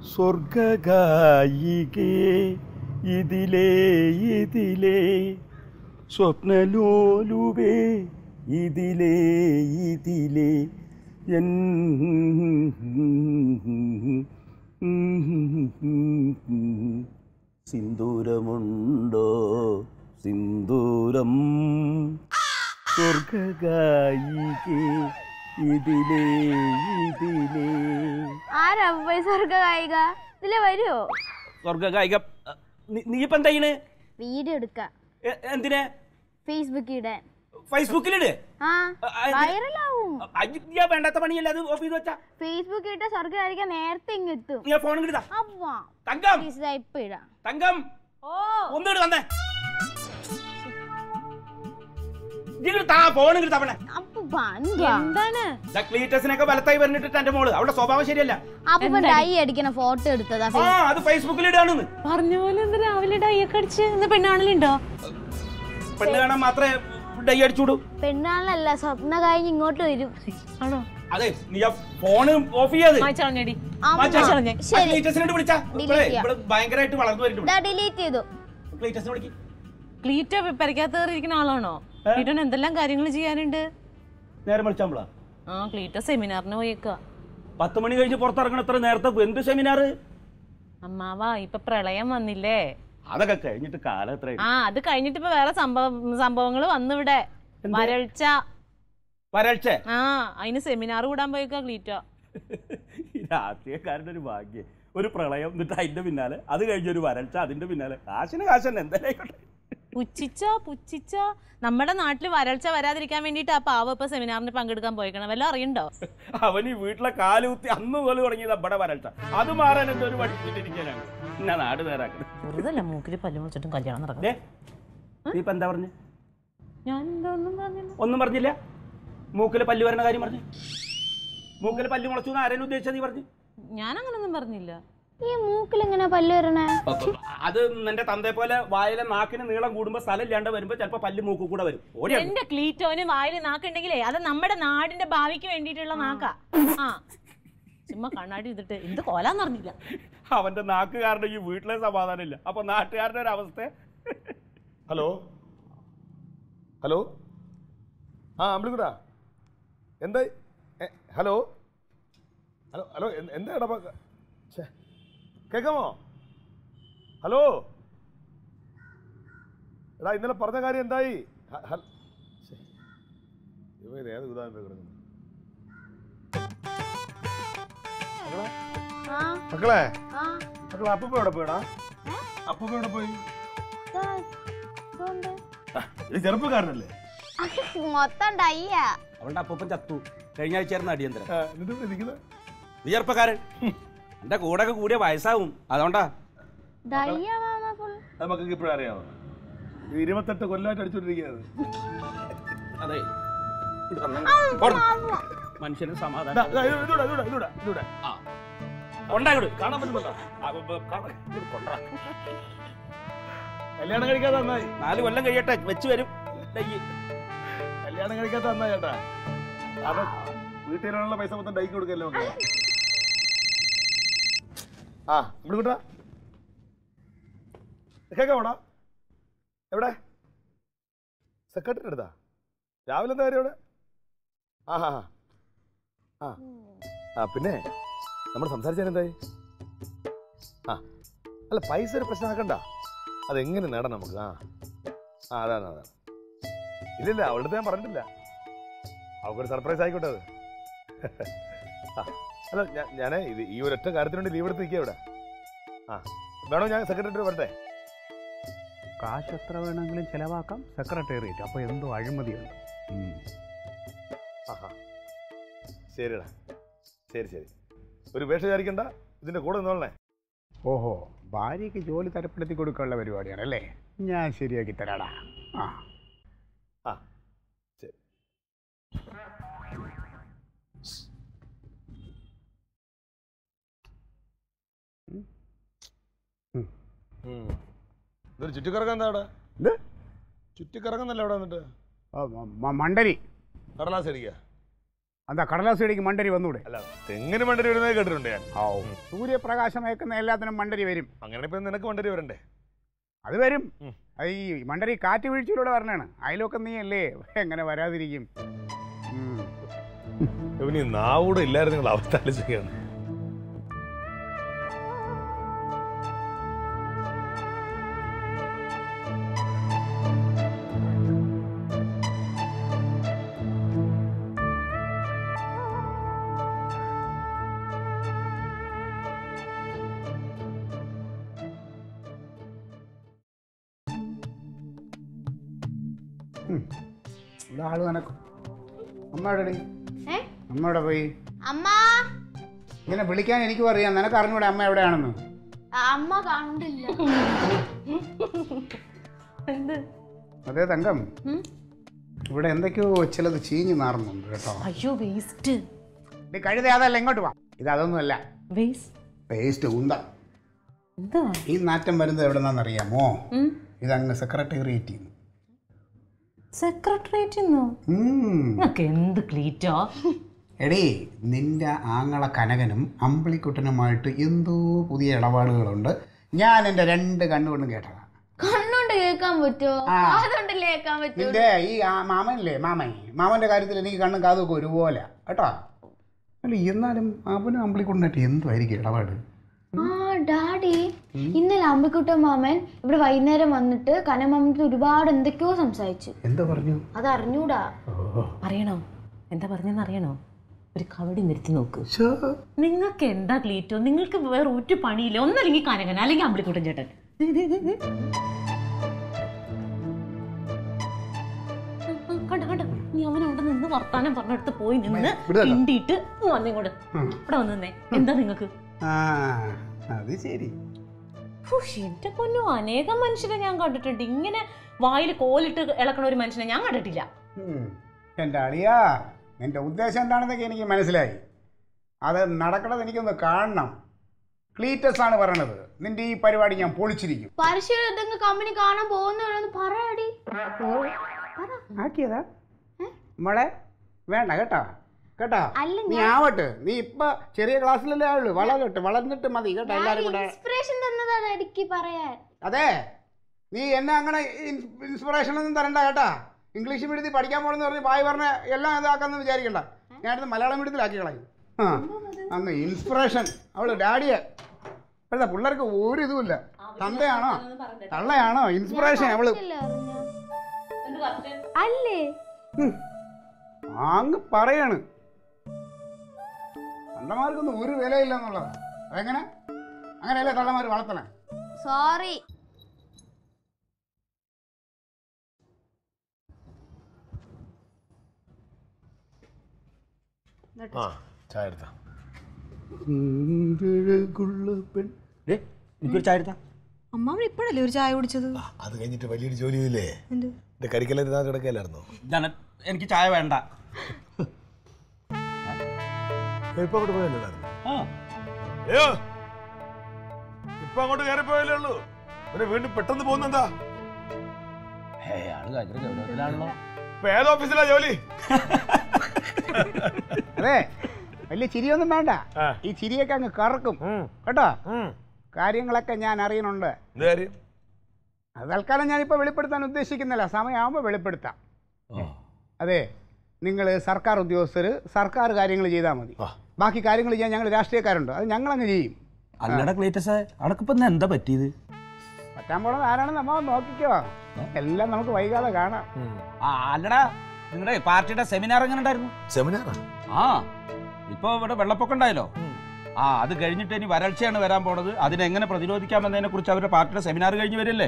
സ്വർഗഗായികേ ഇതിലേ ഇതിലേ സ്വപ്നലോലുവേ ഇതിലേ ഇതിലേ എൻ സിന്ദൂരമുണ്ടോ സിന്ദൂരം സ്വർഗഗായികേ ഇതിലേ ഇതിലേ. ആരാ സ്വർഗഗായിക? ഇതിലെ വരുമോ സ്വർഗഗായിക? നീ ഇപ്പൊ എന്താ ചെയ്യണേ? വീഡിയോ എടുക്കാം. എന്തിനാ? ഫേസ്ബുക്കിലിടാൻ. ഫേസ്ബുക്കിലിട്? വൈറലാവും. വേണ്ടാത്ത പണിയല്ല അത്. ഓഫ് ചെയ്ത് വെച്ചാ ഫേസ്ബുക്കിൽ ഇട്ട സ്വർഗഗായിക നേരത്തെ ഇങ്ങെത്തും. ഫോൺ ഇടാ. തങ്കം ഇപ്പൊ ഇടാം. തങ്കം ഒന്നിട്ട് വന്നേ. ക്ലീറ്റസിനൊക്കെ വലത്തായി പറഞ്ഞിട്ട് എന്റെ മോള് അവളുടെ സ്വഭാവം ശരിയല്ല. അപ്പൊ ഡൈ അടിക്കണ ഫോട്ടോ എടുത്തതാ. അത് ഫേസ്ബുക്കിൽ ഇടാണെന്ന് പറഞ്ഞ പോലെ രാവിലെ ഡൈ ഒക്കെ അടിച്ച് പെണ്ണാണലുണ്ടോ? പെണ്ണ് കാണാൻ മാത്രമേ ഡൈ അടിച്ചുവിടൂ. പെണ്ണാണല്ല, സ്വപ്ന കഴിഞ്ഞ് ഇങ്ങോട്ട് വരും. ആണോ? അതെ, നീ ആ ഫോണ് ഓഫ് ചെയ്യാതെ ഭയങ്കരമായിട്ട് വളർന്നു വരുന്നുണ്ട്. ഡിലീറ്റ് ചെയ്തു. ക്ലീറ്റസിനെ വിളിക്ക്. ക്ലീറ്റോ പെരക്കകത്ത് കയറിയിരിക്കുന്ന ആളാണോ? ക്ലീറ്റോന് എന്തെല്ലാം കാര്യങ്ങൾ ചെയ്യാനുണ്ട്. നേരം വിളിച്ചാ ക്ലീറ്റോ സെമിനാറിന് പോയേക്കാ. 10 മണി കഴിഞ്ഞ് പുറത്തിറങ്ങണം. എത്ര നേരത്തെ? എന്ത് സെമിനാർ? അമ്മാവാ, ഇപ്പൊ പ്രളയം വന്നില്ലേ? അതൊക്കെ കഴിഞ്ഞിട്ട് കാലം എത്ര? അത് കഴിഞ്ഞിട്ട് ഇപ്പൊ വേറെ സംഭവങ്ങൾ വന്നിവിടെ. വരൾച്ച. അതിന് സെമിനാർ കൂടാൻ പോയേക്കാ ക്ലീറ്റോ. രാഷ്ട്രീയക്കാരുടെ ഒരു ഭാഗ്യം. ഒരു പ്രളയം, എന്നിട്ട് അതിന്റെ പിന്നാലെ അത് കഴിഞ്ഞൊരു വരൾച്ച, അതിന്റെ പിന്നാലെ കാശിന് കാശന്നെ. എന്തായാലും പുച്ഛിച്ചോ നമ്മുടെ നാട്ടില് വരൾച്ച വരാതിരിക്കാൻ വേണ്ടിട്ട് ആ പാവ ഇപ്പൊ സെമിനാറിന് പങ്കെടുക്കാൻ പോയിക്കണം. വല്ല അറിയണ്ടോ? അവന് ഈ വീട്ടിലെ കാലുകുത്തി അന്ന് പോലെ തുടങ്ങിയത് ഇവിടെ വരൾച്ച. അത് മാറാൻ എന്തോ ഒരു പഠിച്ചിട്ടിരിക്കാനാണ്. എന്നാ നാട് നേരാക്കണം. വെറുതല്ല മൂക്കില് പല്ല് മുളിച്ചിട്ടും കല്യാണം നടക്കണം. നീ ഇപ്പൊ എന്താ പറഞ്ഞു? ഞാൻ ഒന്നും പറഞ്ഞില്ല. മൂക്കില് പല്ല് വരണ കാര്യം പറഞ്ഞു. മൂക്കില് പല്ല് മുളച്ചു ആരെങ്കിലും ഉദ്ദേശിച്ചാ നീ പറഞ്ഞു? ഞാൻ അങ്ങനൊന്നും പറഞ്ഞില്ല. ഈ മൂക്കിൽ എങ്ങനെ പല്ല് വരണേ? അത് നിന്റെ തന്തയെ പോലെ വായിലെ നാക്കിന് നീളം കൂടുമ്പോ സ്ഥലം ഇല്ലാണ്ട് വരുമ്പോ ചിലപ്പോ പല്ല് മൂക്ക് കൂടെ വരും. എന്റെ ക്ലീറ്റോന് വായില് നാക്കുണ്ടെങ്കിലേ അത് നമ്മുടെ നാടിന്റെ ഭാവിക്ക് വേണ്ടിയിട്ടുള്ള നാക്കാ. ചുമ്മാ കണ്ണാടി എടുത്തിട്ട് എന്ത് കോലാന്ന് പറഞ്ഞില്ല. അവന്റെ നാക്ക് കാരണം ഈ വീട്ടിലെ സമാധാനം ഇല്ല. അപ്പൊ നാട്ടുകാരുടെ ഒരു അവസ്ഥ. ഹലോ ഹലോ അമ്പിളിക്കുട്ടാ എന്താ? ഹലോ ഹലോ ഹലോ എന്താ ഇടപാ? കേൾക്കാമോ? ഹലോ എടാ, ഇന്നലെ പറഞ്ഞ കാര്യം എന്തായി? ഏത് കിടക്കുന്നു മക്കളെ? മക്കളെ അപ്പൂപ്പ എവിടെ പോയടാ? അപ്പൂപ്പ എവിടെ പോയി? ചെറുപ്പക്കാരനല്ലേ? മൊത്തം ഡയ്യാ. അവളുടെ അപ്പൂപ്പൻ ചത്തു. കഴിഞ്ഞ ആഴ്ചയായിരുന്നു അടിയന്തരം. നീ ചെറുപ്പക്കാരൻ എന്റെ കൂടെ ഒക്കെ കൂടിയ വയസ്സാവും. അതുകൊണ്ടാ. അത് മക്കൾക്ക് ഇപ്പോഴും അറിയാമോ? 28 കൊല്ലമായിട്ട് അടിച്ചോണ്ടിരിക്കുന്നത്. അതെ, മനുഷ്യന് സമാധാനം കാണാൻ പറ്റുന്നുണ്ടോ? കല്യാണം കഴിക്കാതെ നന്നായി. 4 കൊല്ലം കഴിയട്ടെ, വെച്ച് വരും. കല്യാണം കഴിക്കാത്ത നന്നായി ചേട്ടാ. അത് വീട്ടിലുള്ള പൈസ മൊത്തം ഡൈക്ക് കൊടുക്കല്ലോ. ഇവിടെ കൂട്ടാ കേക്കാവോടാ? എവിടെ? സെക്രട്ടറി എടുത്താ? രാവിലെ എന്താ കാര്യം ഇവിടെ? പിന്നെ നമ്മൾ സംസാരിച്ചാലെന്തായി? അല്ല, പൈസ ഒരു പ്രശ്നമാക്കണ്ട. അതെങ്ങനെ നേടാം നമുക്ക്? അതാണ്. ഇല്ലില്ല, അവളുടെ അടുത്ത് ഞാൻ പറഞ്ഞിട്ടില്ല. അവൾക്കൊരു സർപ്രൈസ് ആയിക്കോട്ടെ അത്. അല്ല, ഞാനേ ഈ ഒരൊറ്റ കാര്യത്തിന് വേണ്ടി ലീവ് എടുത്ത് നിൽക്കുക ഇവിടെ. വേണോ ഞാൻ സെക്രട്ടറി വരട്ടെ? കാശ് എത്ര വേണമെങ്കിലും ചിലവാക്കാം സെക്രട്ടേറിയറ്റ്. അപ്പോൾ എന്തോ അഴിമതിയുണ്ട്. ശരിടാ, ശരി. ഒരു വേഷം വിചാരിക്കണ്ട, ഇതിൻ്റെ കൂടെ നിന്നോളണേ. ഓഹോ, ഭാര്യയ്ക്ക് ജോലി തരപ്പെടുത്തി കൊടുക്കാനുള്ള പരിപാടിയാണല്ലേ? ഞാൻ ശരിയാക്കി തരാടാ. ശരി. ഇതൊരു ചുറ്റിക്കറക്കം എന്താ അവിടെ? ചുറ്റിക്കറങ്ങുന്നല്ലേ അവിടെ വന്നിട്ട്? മണ്ടരി കടലാസ് അടിക്കുക. എന്താ കടലാസ് ചെടിക്ക് മണ്ടരി വന്നൂടെ? അല്ല തെങ്ങിന് മണ്ടരി വരുന്നത് കേട്ടിട്ടുണ്ട് ഞാൻ. സൂര്യപ്രകാശം ഏക്കുന്ന എല്ലാത്തിനും മണ്ടരി വരും. അങ്ങനെ ഇപ്പൊ നിനക്ക് മണ്ടരി വരണ്ടേ? അത് വരും. ഈ മണ്ടരി കാറ്റ് വീഴ്ചയിലൂടെ വരണാണ്. അതിലൊക്കെ നീ അല്ലേ, എങ്ങനെ വരാതിരിക്കും? ഇവന് നാവൂടെ ഇല്ലായിരുന്നു അവസ്ഥ ആലോചിക്കുകയാണ്. ഇവിടെ ആള് നനക്കും. അമ്മയുടെ അമ്മയുടെ പോയി അമ്മ ഇങ്ങനെ വിളിക്കാൻ എനിക്കും അറിയാം. നിനക്ക് അറിഞ്ഞൂടെ അമ്മ എവിടെയാണെന്ന്? അമ്മ കണ്ടില്ല. അതേ തങ്കം, ഇവിടെ എന്തൊക്കെയോ ചിലത് ചീഞ്ഞു നാറുന്നുണ്ട് കേട്ടോ. അയ്യോ വേസ്റ്റ്. കഴുത അതല്ല, ഇങ്ങോട്ട് വാ. ഇത് അതൊന്നുമല്ല, വേസ്റ്റ് ഉന്ത. ഈ നാറ്റം വരുന്നത് എവിടെന്നാന്നറിയാമോ? ഇതങ്ങ് സെക്രട്ടേറിയറ്റ്. എന്ത് ക്ലീറ്റോ എടീ, നിന്റെ ആങ്ങള കനകനും അമ്പിളിക്കുട്ടനുമായിട്ട് എന്തോ പുതിയ ഇടപാടുകളുണ്ട്. ഞാൻ എൻ്റെ 2 കണ്ണുകൊണ്ടും കേട്ടതാ. കണ്ണുകൊണ്ട് കേൾക്കാൻ പറ്റുമോ? അതുകൊണ്ടല്ലേ കേൾക്കാൻ പറ്റും. നിന്റെ ഈ മാമനില്ലേ, മാമന്റെ കാര്യത്തിൽ എനിക്ക് കണ്ണും കാതുമൊക്കെ ഒരുപോലെ കേട്ടോ. അല്ല എന്നാലും അവനും അമ്പിളിക്കുട്ടനായിട്ട് എന്തുമായിരിക്കും ഇടപാട്? ഡാഡി, ഇന്നലെ അമ്പിക്കുട്ടൻ മാമൻ ഇവിടെ വൈകുന്നേരം വന്നിട്ട് കനമാമനത്ത് ഒരുപാട് എന്തൊക്കെയോ സംസാരിച്ചു. എന്താ പറഞ്ഞു? അത് അറിഞ്ഞൂടാ. അറിയണോ? എന്താ പറഞ്ഞെന്ന് അറിയണോ? ഒരു കവടി നിർത്തി നോക്ക്. നിങ്ങൾക്ക് എന്താ ക്ലീറ്റോ? നിങ്ങൾക്ക് വേറെ ഒരു പണിയില്ല. ഒന്നല്ലെങ്കിൽ കനകൻ, അല്ലെങ്കിൽ അമ്പിളിക്കുട്ടൻ ചേട്ടൻ. കണ്ട കണ്ട, നീ അവനവിടെ നിന്ന് വർത്താനം പറഞ്ഞെടുത്ത് പോയി നിന്ന് കിണ്ടിയിട്ട് വന്നിങ്ങോട്ട് ഇവിടെ വന്നേ. എന്താ നിങ്ങൾക്ക്? അത് ശരി. എന്റെ പൊന്നോ, അനേകം മനുഷ്യരെ ഞാൻ കണ്ടിട്ടുണ്ട്. ഇങ്ങനെ വായിൽ കോലിട്ട് ഇളക്കണ ഒരു മനുഷ്യനെ ഞാൻ കണ്ടിട്ടില്ല. എൻ്റെ അളിയാ, നിന്റെ ഉദ്ദേശം എന്താണെന്നൊക്കെ എനിക്ക് മനസ്സിലായി. അത് നടക്കണത് എനിക്കൊന്ന് കാണണം. ക്ലീറ്റസ് ആണ് പറയണത്. നിന്റെ ഈ പരിപാടി ഞാൻ പൊളിച്ചിരിക്കും. പരിശീലന കമ്പനി കാണാൻ പോകുന്ന പറയാടി. ആക്കിയതാ മോളെ? വേണ്ട കേട്ടോ കേട്ടോ. നീ ആവട്ടെ, നീ ഇപ്പൊ ചെറിയ ക്ലാസ്സിലല്ലേ ആള്. വളർന്നിട്ട് മതി കേട്ടോ. എല്ലാരും കൂടെ അതെ, നീ എന്നെ അങ്ങനെ ഇൻസ്പിറേഷൻ ഒന്നും തരണ്ട കേട്ടാ. ഇംഗ്ലീഷ് മീഡിയത്തിൽ പഠിക്കാൻ പോകണമെന്ന് പറഞ്ഞ് വായി പറഞ്ഞ എല്ലാം ഇതാക്കാന്ന് വിചാരിക്കണ്ട. ഞാനിത് മലയാളം മീഡിയത്തിലാക്കി കളയും. അന്ന് ഇൻസ്പിറേഷൻ അവള് ഡാഡിയെ. ഇപ്പോഴത്തെ പിള്ളേർക്ക് ഒരു ഇതുമില്ല. തന്തയാണോ തള്ളയാണോ ഇൻസ്പിറേഷൻ അവള്? അല്ലേ അങ്ങ് പറയാണ്. തള്ളമാർക്കൊന്നും ഒരു വിലയില്ല എന്നുള്ളത്. അതെങ്ങനെ? അങ്ങനെയല്ലേ തള്ളമാർ വളർത്തണേ? സോറി. ചായ എടുത്താ. എനിക്കൊരു ചായ എടുത്താ. അമ്മാവൻ ഇപ്പോഴല്ലേ ഒരു ചായ കുടിച്ചത്? അത് കഴിഞ്ഞിട്ട് വലിയൊരു ജോലിയില്ലേ? എന്റെ കരിക്കലെല്ലാം കിടക്കല്ലായിരുന്നോ? എനിക്ക് ചായ വേണ്ട. ഇപ്പൊ അങ്ങോട്ട് പോയല്ലോ. അയ്യോ, ഇപ്പൊ അങ്ങോട്ട് കയറി പോയല്ലേ ഉള്ളൂ. പിന്നെ വീണ്ടും പെട്ടെന്ന് പോകുന്നെന്താ? ഇപ്പൊ ഏത് ഓഫീസിലാ ജോലി? അതെ, വലിയ ചിരിയൊന്നും വേണ്ട. ഈ ചിരിയൊക്കെ അങ്ങ് കറക്കും കേട്ടോ. കാര്യങ്ങളൊക്കെ ഞാൻ അറിയുന്നുണ്ട്. അത് തൽക്കാലം ഞാനിപ്പോൾ വെളിപ്പെടുത്താൻ ഉദ്ദേശിക്കുന്നില്ല. സമയമാകുമ്പോൾ വെളിപ്പെടുത്താം. അതെ, നിങ്ങൾ സർക്കാർ ഉദ്യോഗസ്ഥർ സർക്കാർ കാര്യങ്ങൾ ചെയ്താൽ മതി. ബാക്കി കാര്യങ്ങൾ ചെയ്യാൻ ഞങ്ങൾ രാഷ്ട്രീയക്കാരുണ്ട്. അത് ഞങ്ങളങ്ങ് ചെയ്യും. അല്ലടാ ക്ലീറ്റസേ, അടക്കിപ്പോ എന്താ പറ്റിയത്? പറ്റാൻ പോണത് ആരാണെന്ന് നമ്മ നോക്കിക്കോ. എല്ലാം നമുക്ക് വൈകാതെ കാണാം. അല്ലടാ, നിങ്ങളുടെ പാർട്ടിയുടെ സെമിനാർ എങ്ങനെ ഉണ്ടായിരുന്നു? സെമിനാറാ? ആ, ഇപ്പൊ ഇവിടെ വെള്ളപ്പൊക്കം ഉണ്ടായല്ലോ. അത് കഴിഞ്ഞിട്ട് ഇനി വരൾച്ചയാണ് വരാൻ പോണത്. അതിനെങ്ങനെ പ്രതിരോധിക്കാമെന്നതിനെ കുറിച്ച് അവരുടെ പാർട്ടിയുടെ സെമിനാർ കഴിഞ്ഞ് വരില്ലേ?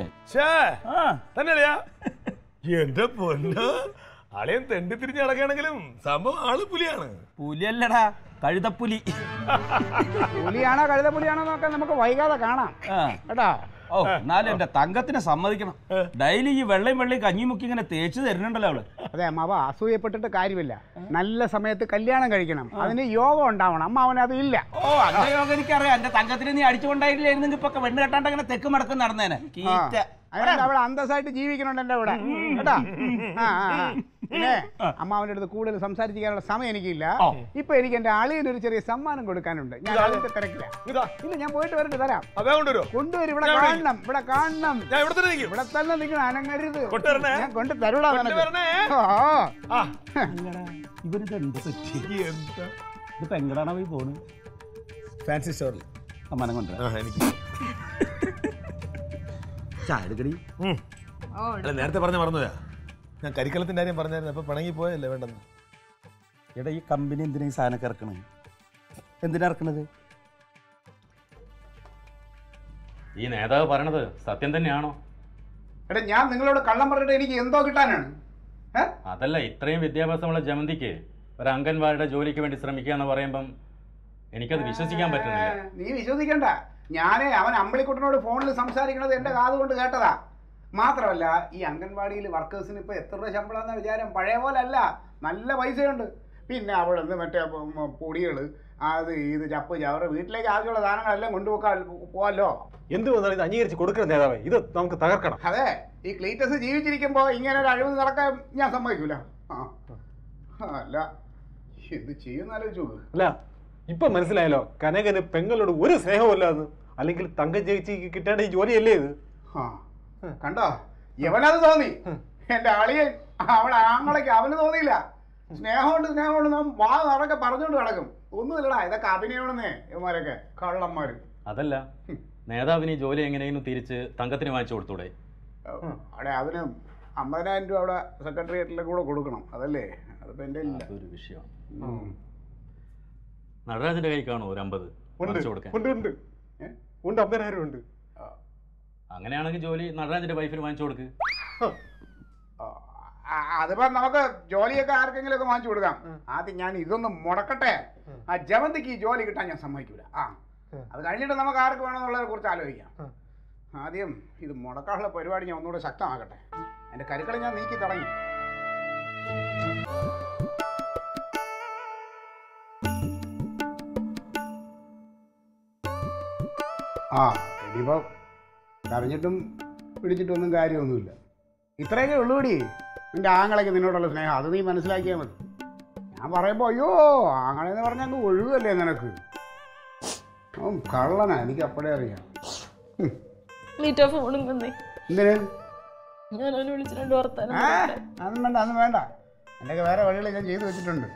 എന്റെ പൊന്ന്, അളിയൻ തെണ്ടി തിരിഞ്ഞ് നടക്കുകയാണെങ്കിലും സംഭവം ആള് പുലിയാണ്. പുലിയല്ലടാ, കഴുതപ്പുലി. പുലിയാണോ കഴുതപ്പുലിയാണോ നോക്കാൻ നമുക്ക് വൈകാതെ കാണാം കേട്ടോ. ഓ, എന്നാലും എന്റെ തങ്കത്തിനെ സമ്മതിക്കണം. ഡെയിലി ഈ വെള്ളയും കഞ്ഞി മുക്കി ഇങ്ങനെ തേച്ച് തരുന്നുണ്ടല്ലോ അവള്. അതെ അമ്മാവ, അസൂയപ്പെട്ടിട്ട് കാര്യമില്ല. നല്ല സമയത്ത് കല്യാണം കഴിക്കണം. അതിന് യോഗം ഉണ്ടാവണം. അമ്മാവന് അത് ഇല്ല. ഓ, അന്റെ യോഗം എനിക്കറിയാം. എന്റെ തങ്കത്തിന് നീ അടിച്ചുകൊണ്ടായിട്ടില്ലായിരുന്നു ഇപ്പൊ വെണ്ണ് കെട്ടാണ്ട് അങ്ങനെ തെക്ക് മടക്കം നടന്നേനെ. അവൾ അന്തസ്സായിട്ട് ജീവിക്കണുണ്ട് എന്റെ ഇവിടെ കേട്ടാ. പിന്നെ അമ്മാവന്റെ അടുത്ത് കൂടുതൽ സംസാരിക്കാനുള്ള സമയം എനിക്കില്ല. ഇപ്പൊ എനിക്ക് എന്റെ അളിയന് ഒരു ചെറിയ സമ്മാനം കൊടുക്കാനുണ്ട്. ഞാൻ അതിന്റെ തിരക്കില്ല. ഇല്ല, ഞാൻ പോയിട്ട് വരട്ടെ, തരാം. കൊണ്ടുവരും. ഇവിടെ കാണണം, ഇവിടെ കാണണം. ഇവിടെ തന്നെ നിൽക്കണം, അനങ്ങരുത്. ഞാൻ കൊണ്ട് തരൂടാ. ഇവരിത് എന്ത് പറ്റി? ഇതിപ്പോ എങ്ങടാണ് പോയി പോണ്? ഫാൻസി സ്റ്റോറിൽ സമ്മാനം കൊണ്ട് ചായ എടുക്കടി. നേരത്തെ പറഞ്ഞ മറന്നുപോയാ? ഞാൻ കരിക്കലത്തിന്റെ കാര്യം പറഞ്ഞായിരുന്നു. അപ്പൊ പിണങ്ങി പോയല്ലേ വേണ്ടെന്ന്. എടാ, ഈ കമ്പനി എന്തിനാ ഈ സാധനമൊക്കെ ഇറക്കണത്? എന്തിനാ ഇറക്കണത്? ഈ നേതാവ് പറയണത് സത്യം തന്നെയാണോ? എടാ, ഞാൻ നിങ്ങളോട് കള്ളം പറഞ്ഞിട്ട് എനിക്ക് എന്തോ കിട്ടാനാണ്? അതല്ല, ഇത്രയും വിദ്യാഭ്യാസമുള്ള ജമന്തിക്ക് ഒരു അംഗൻവാടിയുടെ ജോലിക്ക് വേണ്ടി ശ്രമിക്കുക എന്ന് പറയുമ്പം എനിക്കത് വിശ്വസിക്കാൻ പറ്റുന്നില്ല. നീ വിശ്വസിക്കണ്ട. അവൻ അമ്പിളിക്കുട്ടനോട് ഫോണിൽ സംസാരിക്കണത് എന്റെ കാതുകൊണ്ട് കേട്ടതാ. മാത്രമല്ല, ഈ അംഗൻവാടിയിൽ വർക്കേഴ്സിന് ഇപ്പൊ എത്ര രൂപ ശമ്പളം എന്ന വിചാരം? പഴയ പോലെ അല്ല, നല്ല പൈസയുണ്ട്. പിന്നെ അവിടെ നിന്ന് മറ്റേ പൊടികൾ, അത് ഇത് ചപ്പ് ചവറ്, വീട്ടിലേക്ക് ആവശ്യമുള്ള സാധനങ്ങളെല്ലാം പോവാല്ലോ. എന്ത് വന്നാലും ഇത് അംഗീകരിച്ച് കൊടുക്കണം നേതാവേ. ഇത് നമുക്ക് തകർക്കണം. അതെ, ഈ ക്ലീറ്റസ് ജീവിച്ചിരിക്കുമ്പോ ഇങ്ങനെ ഒരു അഴിമതി നടക്കാൻ ഞാൻ സമ്മതിക്കൂല. അല്ല, എന്ത് ചെയ്യുന്ന ആലോചിച്ചു. അല്ല, ഇപ്പൊ മനസ്സിലായല്ലോ കനകന് പെങ്ങളോട് ഒരു സ്നേഹമല്ലാന്ന്. അല്ലെങ്കിൽ തങ്കം ചേച്ചിക്ക് കിട്ടേണ്ട ഈ ജോലിയല്ലേ ഇത്? കണ്ടോ, യവനത് തോന്നി. എന്റെ അളിയൻ അവളെ ആങ്ങളയ്ക്ക് അവന് തോന്നിയില്ല. സ്നേഹമുണ്ട് നാം വാ നടക്കെ പറഞ്ഞുകൊണ്ട് കിടക്കും. ഒന്നുമില്ലടാ, ഇതൊക്കെ അഭിനയമാണെന്നേ ഇവന്മാരൊക്കെ കള്ളന്മാര്. അതല്ല, നേതാവിന് ഈ ജോലി എങ്ങനെയെങ്കിലും തിരിച്ച് തങ്കത്തിന് വാങ്ങിച്ചു കൊടുത്തൂടെ? അവിടെ അതിന് 50,000 രൂപ അവിടെ സെക്രട്ടേറിയറ്റിലെ കൂടെ കൊടുക്കണം. അതല്ലേ, അതിപ്പോ എന്റെ ഇല്ല. അതൊരു വിഷയം. നടരാജന്റെ കൈ കാണോ ഒരു 50 കൊടുക്കാൻ? ഉണ്ട്, 50,000 ഉണ്ട്. അങ്ങനെയാണെങ്കിൽ ജോലി നടരാജന്റെ വൈഫിന് വാങ്ങിച്ചു കൊടുക്ക്. അതിപ്പോ നമുക്ക് ജോലിയൊക്കെ ആർക്കെങ്കിലും ഒക്കെ വാങ്ങിച്ചു കൊടുക്കാം. ആദ്യം ഞാൻ ഇതൊന്നും മുടക്കട്ടെ. ആ ജമന്തിക്ക് ഈ ജോലി കിട്ടാൻ ഞാൻ സമ്മതിക്കൂല. അത് കഴിഞ്ഞിട്ട് നമുക്ക് ആർക്ക് വേണമെന്നുള്ളതിനെ കുറിച്ച് ആലോചിക്കാം. ആദ്യം ഇത് മുടക്കാനുള്ള പരിപാടി ഞാൻ ഒന്നുകൂടെ ശക്തമാക്കട്ടെ. എന്റെ കരുക്കളെ ഞാൻ നീക്കി തുടങ്ങി. ഇനിയിപ്പോ കരഞ്ഞിട്ടും പിടിച്ചിട്ടൊന്നും കാര്യമൊന്നുമില്ല. ഇത്രയൊക്കെ ഉള്ളൂടി നിന്റെ ആങ്ങളൊക്കെ നിന്നോടുള്ള സ്നേഹം. അത് നീ മനസ്സിലാക്കിയാൽ മതി. ഞാൻ പറയുമ്പോ അയ്യോ ആങ്ങളെന്ന് പറഞ്ഞാൽ അങ്ങ് ഒഴുകല്ലേ നിനക്ക്. കള്ളനാ, എനിക്ക് അപ്പോഴേ അറിയാം. അതൊന്നും വേണ്ട. എന്റെയൊക്കെ വേറെ വഴികൾ ഞാൻ ചെയ്തു വെച്ചിട്ടുണ്ട്.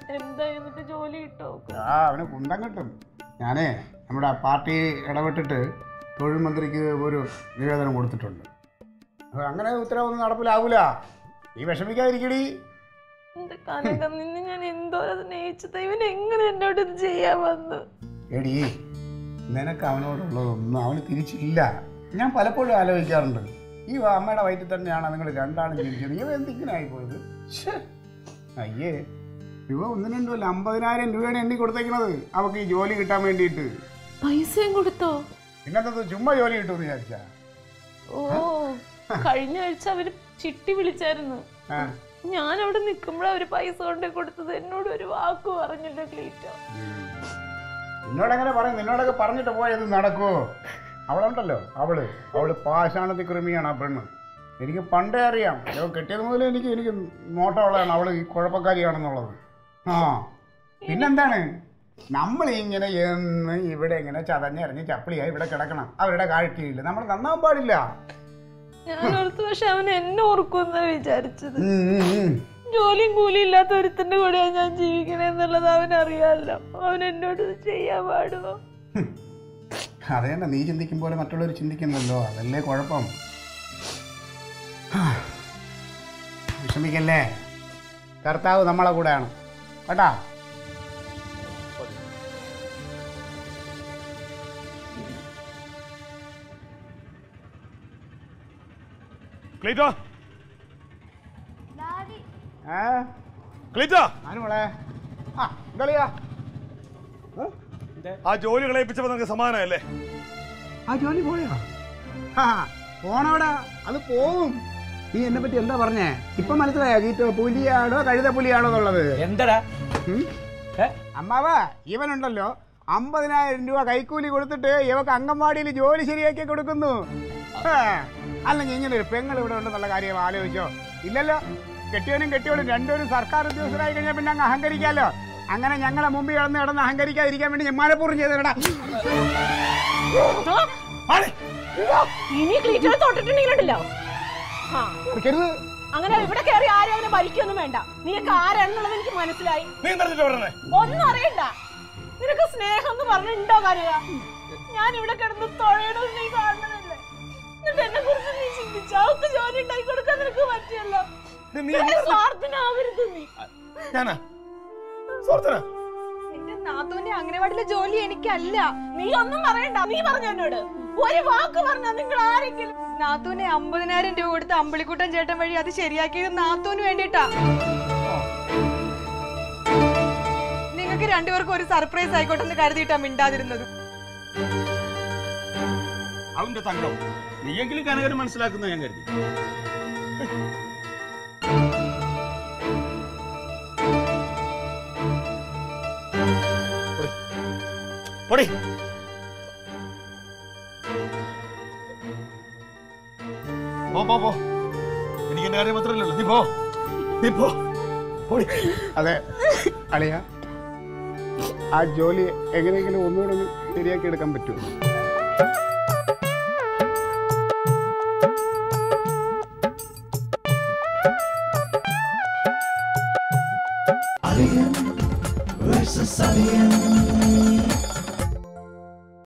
അവന് കുന്തം കിട്ടും. ഞാനേ നമ്മുടെ പാർട്ടി ഇടപെട്ടിട്ട് തൊഴിൽ മന്ത്രിക്ക് ഒരു നിവേദനം കൊടുത്തിട്ടുണ്ട്. അങ്ങനെ ഉത്തരവൊന്നും നടപ്പിലാവൂല. നീ വിഷമിക്കാതിരിക്കടി. ഞാൻ എന്തോ സ്നേഹിച്ചത് ഇവൻ എങ്ങനെ എന്നോട് ഇത് ചെയ്യാൻ വന്നു? എടി, നിനക്ക് അവനോടുള്ളതൊന്നും അവന് തിരിച്ചില്ല. ഞാൻ പലപ്പോഴും ആലോചിക്കാറുണ്ട്, ഈ അമ്മയുടെ വയറ്റിൽ തന്നെയാണ് നിങ്ങൾ രണ്ടാളും ജീവിച്ചത്. ഇവ എന്തിങ്ങനെ ആയിപ്പോയത്? അയ്യേ, രൂപ 1-2 അല്ല 50,000 രൂപയാണ് എണ്ണി കൊടുത്തേക്കണത് അവക്ക് ഈ ജോലി കിട്ടാൻ വേണ്ടിയിട്ട്. പൈസയും കൊടുത്തോ? പിന്നെന്താ ചുമ്മാ ജോലി കിട്ടുമെന്ന് വിചാരിച്ചാ? ഓ, കഴിഞ്ഞ ആഴ്ച അവര് ചിട്ടി വിളിച്ചായിരുന്നു. ഞാൻ അവിടെ നിൽക്കുമ്പോഴാ അവര് പൈസ കൊണ്ടേ കൊടുത്തത്. എന്നോട് ഒരു വാക്ക് പറഞ്ഞില്ല ക്ലീറ്റോ. നിന്നോടെങ്ങനെ പറയും? നിന്നോടൊക്കെ പറഞ്ഞിട്ട് പോയത് നടക്കുമോ? അവളുണ്ടല്ലോ, അവള് പാഷാണത്തി കൃമിയാണ് ആ പെണ്ണ്. എനിക്ക് പണ്ടേ അറിയാം. കെട്ടിയത് മുതലേ എനിക്ക് നോട്ടമുള്ളതാണ് അവള് ഈ കുഴപ്പക്കാരിയാണെന്നുള്ളത്. പിന്നെന്താണ്, നമ്മളിങ്ങനെ എന്ന് ഇവിടെ ഇങ്ങനെ ചതഞ്ഞിറങ്ങി ചപ്പിളിയായി ഇവിടെ കിടക്കണം. അവരുടെ കാഴ്ചയില്ല, നമ്മൾ നന്നാവാൻ പാടില്ല. പക്ഷെ അവൻ എന്നെ ഓർക്കുമെന്നാ വിചാരിച്ചത്. ജോലിയും കൂലിയും ഇല്ലാത്ത ഒരുത്തിന്റെ കൂടെയാണ് ഞാൻ ജീവിക്കണെന്നുള്ളത് അവനറിയാമല്ലോ. അവൻ എന്നോട് ചെയ്യാൻ പാടുമോ? അതേണ്ട, നീ ചിന്തിക്കും പോലെ മറ്റുള്ളവർ ചിന്തിക്കുന്നല്ലോ, അതല്ലേ കുഴപ്പം. വിഷമിക്കല്ലേ, കർത്താവ് നമ്മളെ കൂടെയാണ് കേട്ടാ. ആ ജോലി കളയിപ്പിച്ചപ്പോ നമുക്ക് സമാധാനമല്ലേ? ആ ജോലി പോയാ? പോണോടാ, അത് പോവും. നീ എന്നെ പറ്റി എന്താ പറഞ്ഞേ? ഇപ്പൊ മനസ്സിലായോ ഗീറ്റോ പുലിയാണോ കഴുത പുലിയാണോ എന്നുള്ളത്? എന്താടാ അമ്മാവാ, ഇവനുണ്ടല്ലോ 50,000 രൂപ കൈക്കൂലി കൊടുത്തിട്ട് ഇവക്ക് അംഗൻവാടിയിൽ ജോലി ശരിയാക്കി കൊടുക്കുന്നു. അല്ലെങ്കിൽ ഇങ്ങനെ ഒരു പെങ്ങൾ ഇവിടെ ഉണ്ടെന്നുള്ള കാര്യം ആലോചിച്ചോ? ഇല്ലല്ലോ. കെട്ടിയവനും കെട്ടിയവനും രണ്ടുപേരും സർക്കാർ ഉദ്യോഗസ്ഥരായി കഴിഞ്ഞാൽ പിന്നെ അങ്ങ് അഹങ്കരിക്കാമല്ലോ. അങ്ങനെ ഞങ്ങളെ മുമ്പിൽ കിടന്ന് അഹങ്കരിക്കാതിരിക്കാൻ വേണ്ടി ഞാൻ മനഃപൂർവ്വം ചെയ്തേടാ. ഇനി ക്ലീറ്റർ തൊട്ടിട്ടുണ്ടെങ്കിലുണ്ടല്ലോ അങ്ങനെ ഇവിടെ കയറി ആരും അങ്ങനെ ഭരിക്കൊന്നും വേണ്ട. നിനക്ക് ആരാണെന്നുള്ളത് എനിക്ക് മനസ്സിലായി. ഒന്നും അറിയണ്ട. നിനക്ക് സ്നേഹം എന്ന് പറഞ്ഞിട്ടുണ്ടോ കാര്യ? ഞാൻ ഇവിടെ കിടന്ന് തുഴയണമെന്ന് നീ കാണുന്നതല്ലേ? എന്നിട്ട് എന്നെ കുറിച്ച് നീ ചിന്തിച്ച അവർക്ക് ജോലി ഉണ്ടാക്കി കൊടുക്കാൻ നിനക്ക് പറ്റിയല്ലോ. സ്വാർത്ഥനാവരുത് നീ. എന്റെ നാത്തൂന്റെ അംഗനവാടിയിലെ ജോലി എനിക്കല്ല. നീ ഒന്നും പറയണ്ട. നീ പറഞ്ഞു എന്നോട് ഒരു വാക്ക് പറഞ്ഞാ നിങ്ങൾ ആരെങ്കിലും. നാത്തൂനെ 50,000 രൂപ കൊടുത്ത് അമ്പിളിക്കുട്ടൻ ചേട്ടൻ വഴി അത് ശരിയാക്കിയത് നാത്തൂന് വേണ്ടിട്ടാ. നിങ്ങൾക്ക് രണ്ടുപേർക്കും ഒരു സർപ്രൈസ് ആയിക്കോട്ടെ എന്ന് കരുതിയിട്ടാ മിണ്ടാതിരുന്നത്. അവന്റെ തങ്കം നീയെങ്കിലും കനകന് മനസ്സിലാക്കുന്ന ഞാൻ കരുതി. എനിക്ക് എന്റെ കാര്യം മാത്രമല്ലല്ലോ. നീ പോ. അതെ അളിയ, ആ ജോലി എങ്ങനെയെങ്കിലും ഒന്നുകൂടെ ഒന്ന് ശരിയാക്കി എടുക്കാൻ പറ്റുമോ? Alien versus Alien.